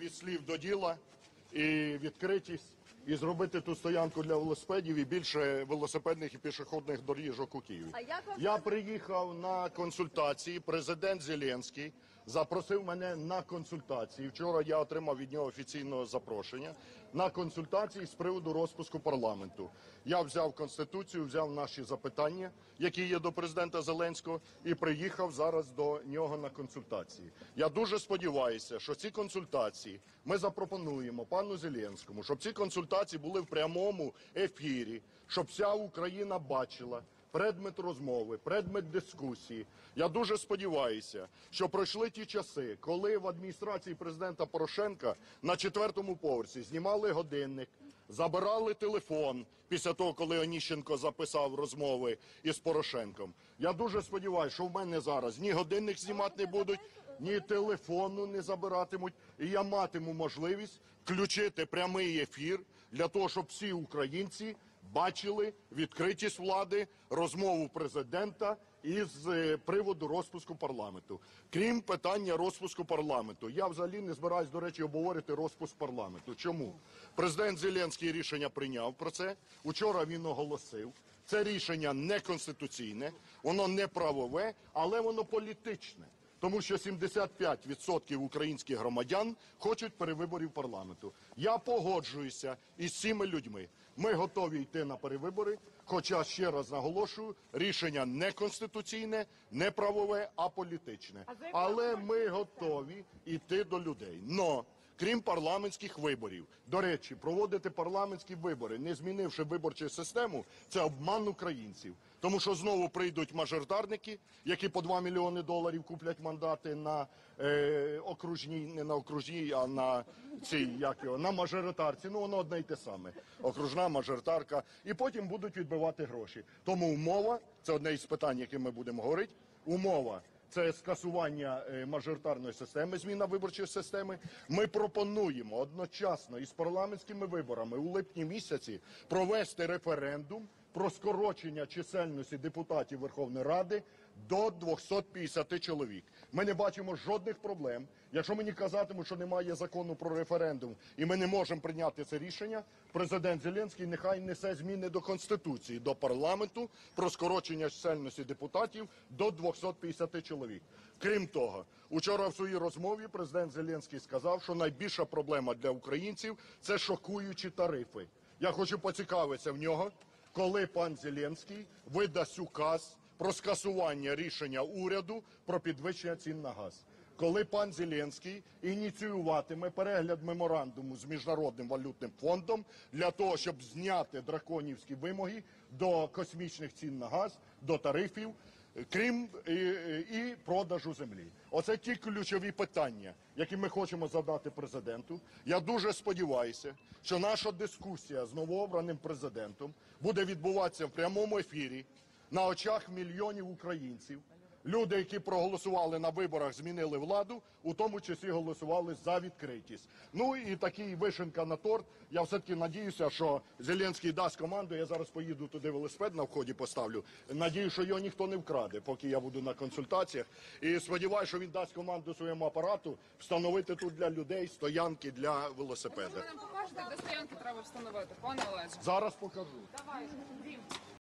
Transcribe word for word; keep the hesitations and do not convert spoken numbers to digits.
від слів до діла і відкритість, і зробити ту стоянку для велосипедів і більше велосипедних і пішохідних доріжок у Києві. А як вам Я приїхав на консультації, президент Зеленський запросив мене на консультації. Вчора я отримав від нього офіційне запрошення на консультації з приводу розпуску парламенту. Я взяв Конституцію, взяв наші запитання, які є до президента Зеленського, і приїхав зараз до нього на консультації. Я дуже сподіваюся, що ці консультації ми запропонуємо пану Зеленському, щоб ці консультації були в прямому ефірі, щоб вся Україна бачила предмет розмови, предмет дискусії. Я дуже сподіваюся, що пройшли ті часи, коли в адміністрації президента Порошенка на четвертому поверсі знімали годинник, забирали телефон після того, коли Оніщенко записав розмови із Порошенком. Я дуже сподіваюся, що в мене зараз ні годинник знімати не будуть, ні телефону не забиратимуть, і я матиму можливість включити прямий ефір для того, щоб всі українці бачили відкритість влади, розмову президента із е, приводу розпуску парламенту. Крім питання розпуску парламенту, я взагалі не збираюсь, до речі, обговорити розпуск парламенту. Чому? Президент Зеленський рішення прийняв про це, учора він оголосив. Це рішення не конституційне, воно не правове, але воно політичне. Тому що сімдесят п'ять відсотків українських громадян хочуть перевиборів парламенту. Я погоджуюся із цими людьми. Ми готові йти на перевибори, хоча, ще раз наголошую, рішення не конституційне, не правове, а політичне. Але ми готові йти до людей. Но, крім парламентських виборів, до речі, проводити парламентські вибори, не змінивши виборчу систему, це обман українців. Тому що знову прийдуть мажоритарники, які по два мільйони доларів куплять мандати на е, окружній, не на окружній, а на цій, як його, на мажоритарці. Ну, воно одне й те саме. Окружна, мажоритарка. І потім будуть відбивати гроші. Тому умова, це одне із питань, яким ми будемо говорити, умова – це скасування е, мажоритарної системи, зміна виборчої системи. Ми пропонуємо одночасно із парламентськими виборами у липні місяці провести референдум про скорочення чисельності депутатів Верховної Ради до двохсот п'ятдесят чоловік. Ми не бачимо жодних проблем. Якщо мені казатимуть, що немає закону про референдум і ми не можемо прийняти це рішення, президент Зеленський нехай несе зміни до Конституції, до парламенту про скорочення чисельності депутатів до двохсот п'ятдесят чоловік. Крім того, учора в своїй розмові президент Зеленський сказав, що найбільша проблема для українців – це шокуючі тарифи. Я хочу поцікавитися в нього, коли пан Зеленський видасть указ про скасування рішення уряду про підвищення цін на газ. Коли пан Зеленський ініціюватиме перегляд меморандуму з Міжнародним валютним фондом для того, щоб зняти драконівські вимоги до космічних цін на газ, до тарифів, крім і, і продажу землі. Оце ті ключові питання, які ми хочемо задати президенту. Я дуже сподіваюся, що наша дискусія з новообраним президентом буде відбуватися в прямому ефірі на очах мільйонів українців. Люди, які проголосували на виборах, змінили владу, у тому числі голосували за відкритість. Ну і такий вишенка на торт. Я все-таки надіюся, що Зеленський дасть команду, я зараз поїду туди велосипед на вході поставлю. Надію, що його ніхто не вкраде, поки я буду на консультаціях. І сподіваюся, що він дасть команду своєму апарату встановити тут для людей стоянки для велосипеда. Ви нам покажете, де стоянки треба встановити, пане Олеже? Зараз покажу. Давай, Дім.